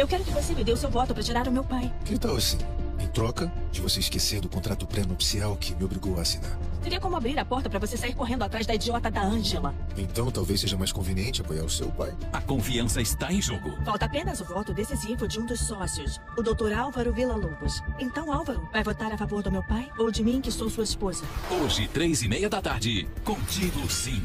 Eu quero que você me dê o seu voto pra tirar o meu pai. Que tal assim? Em troca de você esquecer do contrato pré-nupcial que me obrigou a assinar. Teria como abrir a porta pra você sair correndo atrás da idiota da Angela. Então talvez seja mais conveniente apoiar o seu pai. A confiança está em jogo. Falta apenas o voto decisivo de um dos sócios, o Dr. Álvaro Villa-Lobos. Então, Álvaro, vai votar a favor do meu pai ou de mim, que sou sua esposa? Hoje, 3:30 da tarde, Contigo Sim.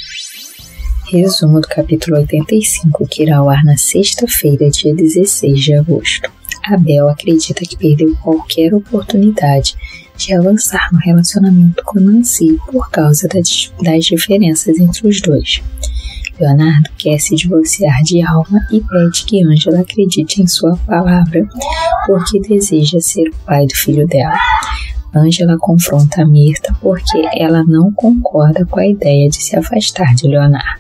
Resumo do capítulo 85, que irá ao ar na sexta-feira, dia 16 de agosto. Abel acredita que perdeu qualquer oportunidade de avançar no relacionamento com Nancy por causa das diferenças entre os dois. Leonardo quer se divorciar de Alma e pede que Angela acredite em sua palavra porque deseja ser o pai do filho dela. Angela confronta Mirta porque ela não concorda com a ideia de se afastar de Leonardo.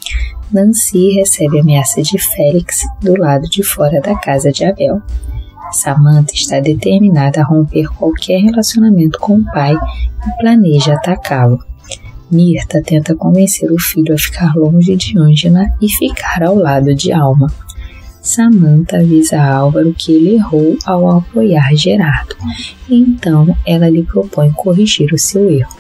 Nancy recebe a ameaça de Félix do lado de fora da casa de Abel. Samantha está determinada a romper qualquer relacionamento com o pai e planeja atacá-lo. Mirta tenta convencer o filho a ficar longe de Angela e ficar ao lado de Alma. Samantha avisa a Álvaro que ele errou ao apoiar Gerardo, então ela lhe propõe corrigir o seu erro.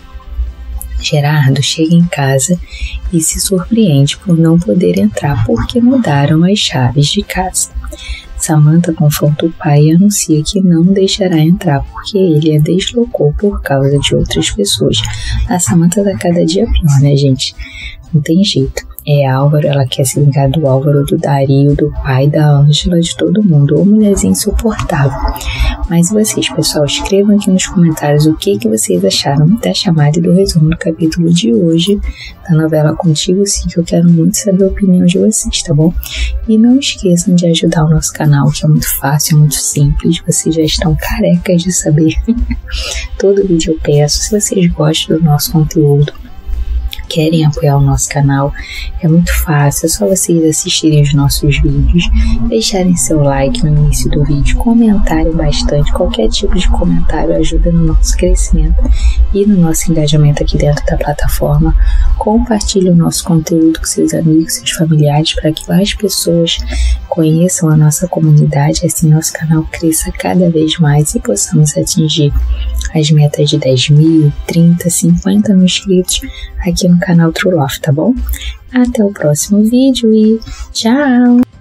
Gerardo chega em casa e se surpreende por não poder entrar porque mudaram as chaves de casa. Samantha confronta o pai e anuncia que não deixará entrar porque ele a deslocou por causa de outras pessoas. A Samantha tá cada dia pior, né, gente? Não tem jeito. Álvaro, ela quer se vingar do Álvaro, do Dario, do pai, da Ângela, de todo mundo. Ô, mulherzinha insuportável. Mas vocês, pessoal, escrevam aqui nos comentários o que vocês acharam da chamada e do resumo do capítulo de hoje da novela Contigo Sim, que eu quero muito saber a opinião de vocês, tá bom? E não esqueçam de ajudar o nosso canal, que é muito fácil, é muito simples. Vocês já estão carecas de saber. Todo vídeo eu peço. Se vocês gostam do nosso conteúdo, querem apoiar o nosso canal, é muito fácil, é só vocês assistirem os nossos vídeos, deixarem seu like no início do vídeo, comentarem bastante, qualquer tipo de comentário ajuda no nosso crescimento e no nosso engajamento aqui dentro da plataforma. Compartilhe o nosso conteúdo com seus amigos, seus familiares, para que mais pessoas conheçam a nossa comunidade, assim nosso canal cresça cada vez mais e possamos atingir as metas de 10 mil, 30, 50 mil inscritos aqui no canal True Love, tá bom? Até o próximo vídeo e tchau!